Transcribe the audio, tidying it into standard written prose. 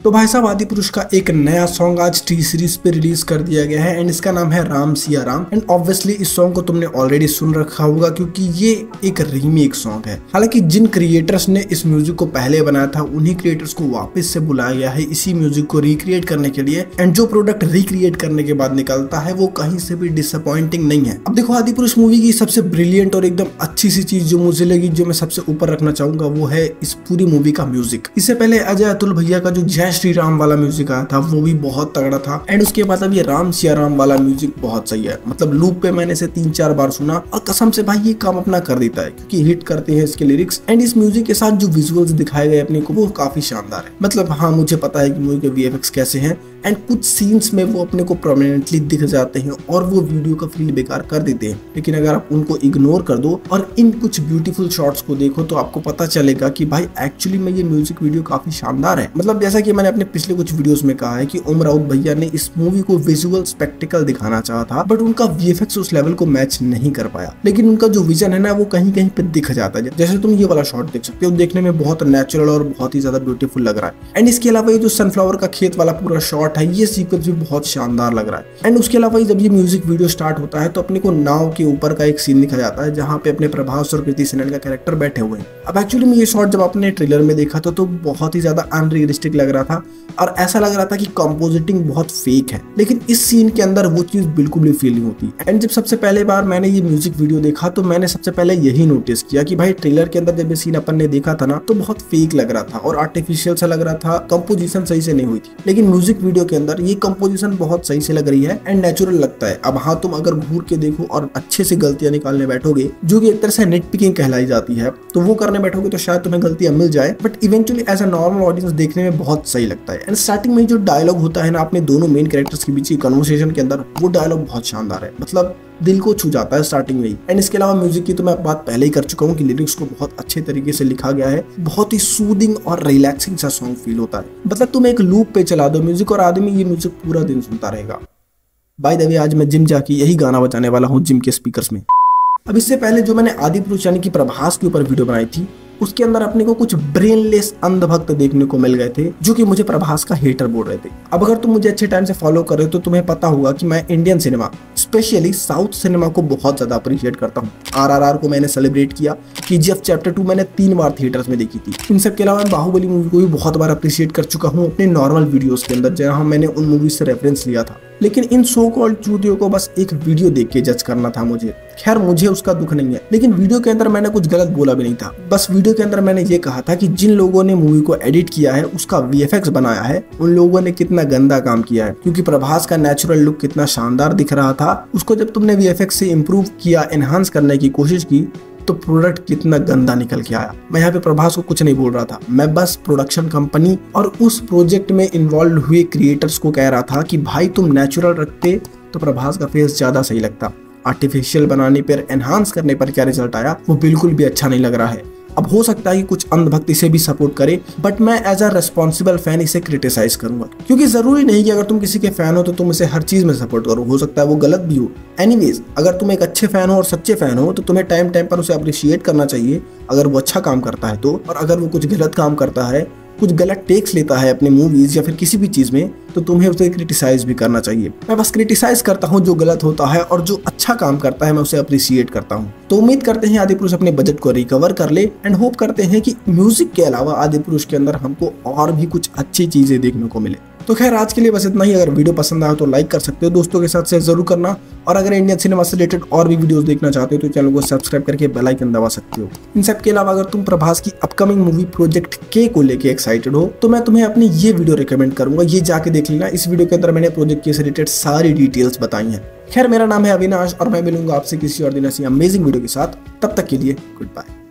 तो भाई साहब आदिपुरुष का एक नया सॉन्ग आज टी सीरीज पे रिलीज कर दिया गया है एंड इसका नाम है राम सिया राम। एंड ऑब्वियसली इस सॉन्ग को तुमने ऑलरेडी सुन रखा होगा क्योंकि ये एक रीमेक सॉन्ग है। हालांकि जिन क्रिएटर्स ने इस म्यूजिक को पहले बनाया था उन्हीं क्रिएटर्स को वापस से बुलाया गया है इसी म्यूजिक को रिक्रिएट करने के लिए। एंड जो प्रोडक्ट रिक्रिएट करने के बाद निकलता है वो कहीं से भी डिसअपॉइंटिंग नहीं है। अब देखो आदिपुरुष मूवी की सबसे ब्रिलियंट और एकदम अच्छी सी चीज जो मुझे लगी, जो मैं सबसे ऊपर रखना चाहूंगा, वो है इस पूरी मूवी का म्यूजिक। इससे पहले अजय अतुल भैया का जो जय श्री राम वाला म्यूजिक आया था वो भी बहुत तगड़ा था। एंड उसके बाद अब ये राम सिया राम वाला म्यूजिक बहुत सही है। मतलब लूप पे मैंने इसे 3-4 बार सुना और कसम से भाई ये काम अपना कर देता है क्योंकि हिट करते हैं इसके लिरिक्स। एंड इस म्यूजिक के साथ जो विजुअल्स दिखाए गए अपने को वो काफी शानदार है। मतलब हाँ, मुझे पता है कि मूवी के वीएफएक्स कैसे हैं एंड कुछ सीन्स में वो अपने को प्रोमिनेंटली दिख जाते हैं और वो वीडियो का फील बेकार कर देते हैं, लेकिन अगर आप उनको इग्नोर कर दो और इन कुछ ब्यूटीफुल शॉट्स को देखो तो आपको पता चलेगा कि भाई एक्चुअली में ये म्यूजिक वीडियो काफी शानदार है। मतलब जैसा कि मैंने अपने पिछले कुछ वीडियोस में कहा है कि ओम राउत भैया ने इस मूवी को विजुअल स्पेक्टिकल दिखाना चाहा था बट उनका वीएफएक्स उस लेवल को मैच नहीं कर पाया, लेकिन उनका जो विजन है ना वो कहीं कहीं पे दिख जाता है। जैसे तुम ये वाला शॉट देख सकते हो, देखने में बहुत नेचुरल और बहुत ही ज्यादा ब्यूटीफुल लग रहा है। एंड इसके अलावा ये जो सनफ्लावर का खेत वाला पूरा शॉट है, ये सीक्वेंस बहुत शानदार लग रहा है। एंड उसके अलावा जब ये म्यूजिक वीडियो स्टार्ट होता है तो अपने को नाव के ऊपर का एक सीन दिखा जाता है जहां पे अपने प्रभास और कृति सेनन का कैरेक्टर बैठे हुए हैं। अब एक्चुअली में ये शॉट जब आपने ट्रेलर में देखा था तो बहुत ही ज्यादा अनरियलिस्टिक लग रहा था और ऐसा लग रहा था कि कंपोजिटिंग बहुत फेक है, लेकिन इस सीन के अंदर वो चीज बिल्कुल भी फील नहीं होती। एंड जब सबसे पहले बार मैंने ये म्यूजिक वीडियो देखा तो मैंने सबसे पहले यही नोटिस किया कि भाई ट्रेलर के अंदर जब ये सीन अपन ने देखा था ना तो बहुत फेक लग रहा था और आर्टिफिशियल सा लग रहा था, कंपोजिशन सही से नहीं हुई थी। लेकिन म्यूजिक वीडियो के अंदर ये कंपोजिशन बहुत सही से लग रही है एंड नेचुरल लगता है। अब हाँ, तुम अगर घूर के देखो और अच्छे से गलतियां निकालने बैठोगे जो कि एक तरह से नेट पिकिंग कहलाई जाती है, तो वो करने बैठोगे तो शायद तुम्हें गलतियां मिल जाए, but eventually as a normal audience देखने में बहुत सही लगता है। एंड स्टार्टिंग में जो डायलॉग होता है ना अपने दोनों मेन कैरेक्टर्स के बीच की कन्वर्सेशन के अंदर, वो डायलॉग बहुत शानदार है, मतलब दिल को छू जाता है स्टार्टिंग में ही। एंड इसके अलावा म्यूजिक की तो मैं बात पहले ही कर चुका हूँ कि लिरिक्स को बहुत अच्छे तरीके से लिखा गया है। बहुत ही सूदिंग और रिलैक्सिंग सा सॉन्ग फील होता है। मतलब तुम एक लूप पे चला दो म्यूजिक और आदमी ये म्यूजिक पूरा दिन सुनता रहेगा। बाय द वे आज मैं जिम जाके यही गाना बजाने वाला हूँ जिम के स्पीकर्स में। अब इससे पहले जो मैंने आदिपुरुष यानी कि प्रभास के ऊपर वीडियो बनाई थी उसके अंदर अपने को कुछ ब्रेनलेस अंधभक्त देखने को मिल गए थे जो कि मुझे प्रभास का हेटर बोल रहे थे। अब अगर तुम मुझे अच्छे टाइम से फॉलो कर रहे हो तो तुम्हें पता होगा कि मैं Indian cinema specially south cinema को बहुत ज्यादा अप्रिशिएट करता हूँ। RRR को मैंने सेलिब्रेट किया, KGF चैप्टर 2 मैंने 3 बार थिएटर्स में देखी थी। इन सब के अलावा मैं बाहुबली मूवी को भी बहुत बार अप्रिशिएट कर चुका हूँ अपने नॉर्मल वीडियोस के अंदर जहाँ मैंने उन मूवीज से रेफरेंस लिया था। लेकिन इन सो कॉल्ड चूतियों को बस एक वीडियो देख के जज करना था मुझे। खैर मुझे उसका दुख नहीं है, लेकिन वीडियो के अंदर मैंने कुछ गलत बोला भी नहीं था। बस वीडियो के अंदर मैंने ये कहा था कि जिन लोगों ने मूवी को एडिट किया है, उसका VFX बनाया है, उन लोगों ने कितना गंदा काम किया है। क्योंकि प्रभास का नेचुरल लुक कितना शानदार दिख रहा था, उसको जब तुमने VFX से इम्प्रूव किया, एनहांस करने की कोशिश की, तो प्रोडक्ट कितना गंदा निकल के आया। मैं यहाँ पे प्रभास को कुछ नहीं बोल रहा था, मैं बस प्रोडक्शन कंपनी और उस प्रोजेक्ट में इन्वॉल्व हुए क्रिएटर्स को कह रहा था कि भाई तुम नेचुरल रखते तो प्रभास का फेस ज्यादा सही लगता। आर्टिफिशियल बनाने पर, एनहांस करने पर क्या रिजल्ट आया वो बिल्कुल भी अच्छा नहीं लग रहा है। अब हो सकता है कि कुछ अंधभक्त इसे भी सपोर्ट करे, बट मैं एज अ रेस्पॉन्सिबल फैन इसे क्रिटिसाइज करूंगा क्योंकि जरूरी नहीं कि अगर तुम किसी के फैन हो तो तुम इसे हर चीज में सपोर्ट करो, हो सकता है वो गलत भी हो। एनीवेज, अगर तुम एक अच्छे फैन हो और सच्चे फैन हो तो तुम्हें टाइम टाइम पर उसे अप्रिशिएट करना चाहिए अगर वो अच्छा काम करता है तो, और अगर वो कुछ गलत काम करता है, कुछ गलत टेक्स लेता है अपने मूवीज या फिर किसी भी चीज में, तो तुम्हें उसे क्रिटिसाइज भी करना चाहिए। मैं बस क्रिटिसाइज करता हूँ जो गलत होता है और जो अच्छा काम करता है मैं उसे अप्रिशिएट करता हूँ। तो उम्मीद करते हैं आदिपुरुष अपने बजट को रिकवर कर ले एंड होप करते हैं कि म्यूजिक के अलावा आदिपुरुष के अंदर हमको और भी कुछ अच्छी चीजें देखने को मिले। तो खैर आज के लिए बस इतना ही। अगर वीडियो पसंद आया तो लाइक कर सकते हो, दोस्तों के साथ शेयर जरूर करना, और अगर इंडियन सिनेमा से रिलेटेड और भी वीडियोस देखना चाहते हो तो चैनल को सब्सक्राइब करके बेल आइकन दबा सकते हो। इन सब के अलावा अगर तुम प्रभास की अपकमिंग मूवी प्रोजेक्ट के को लेके एक्साइटेड हो तो मैं तुम्हें अपनी ये वीडियो रिकमेंड करूंगा, ये जाके देख लेना। इस वीडियो के अंदर मैंने प्रोजेक्ट के से रिलेटेड सारी डिटेल्स बताई हैं। खैर मेरा नाम है अविनाश और मैं मिलूंगा आपसे किसी और दिन ऐसी अमेजिंग वीडियो के साथ। तब तक के लिए गुड बाय।